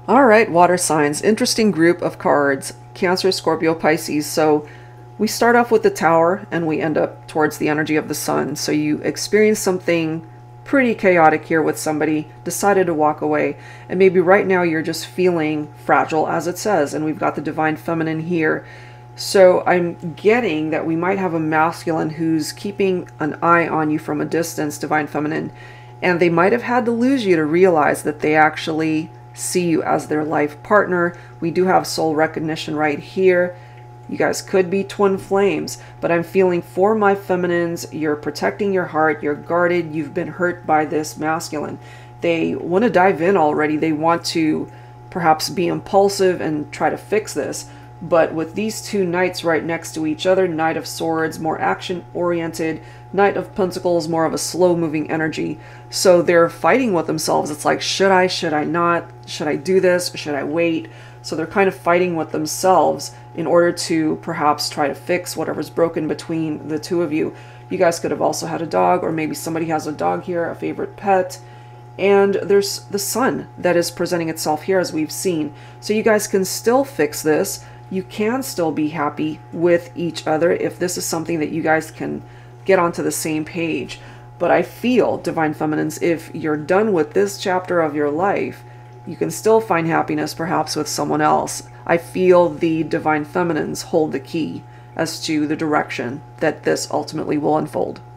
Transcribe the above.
All right, water signs. Interesting group of cards. Cancer, Scorpio, Pisces. So we start off with the Tower and we end up towards the energy of the Sun. So you experience something pretty chaotic here with somebody, decided to walk away, and maybe right now you're just feeling fragile, as it says, and we've got the Divine Feminine here. So I'm getting that we might have a masculine who's keeping an eye on you from a distance, Divine Feminine, and they might have had to lose you to realize that they actually see you as their life partner. We do have soul recognition right here. You guys could be twin flames, but I'm feeling for my feminines, you're protecting your heart, you're guarded, you've been hurt by this masculine. They want to dive in already. They want to perhaps be impulsive and try to fix this. But with these two knights right next to each other, Knight of Swords, more action-oriented, Knight of Pentacles, more of a slow-moving energy. So they're fighting with themselves. It's like, should I not? Should I do this? Should I wait? So they're kind of fighting with themselves in order to perhaps try to fix whatever's broken between the two of you. You guys could have also had a dog, or maybe somebody has a dog here, a favorite pet. And there's the Sun that is presenting itself here, as we've seen. So you guys can still fix this. You can still be happy with each other if this is something that you guys can get onto the same page. But I feel, Divine Feminines, if you're done with this chapter of your life, you can still find happiness perhaps with someone else. I feel the Divine Feminines hold the key as to the direction that this ultimately will unfold.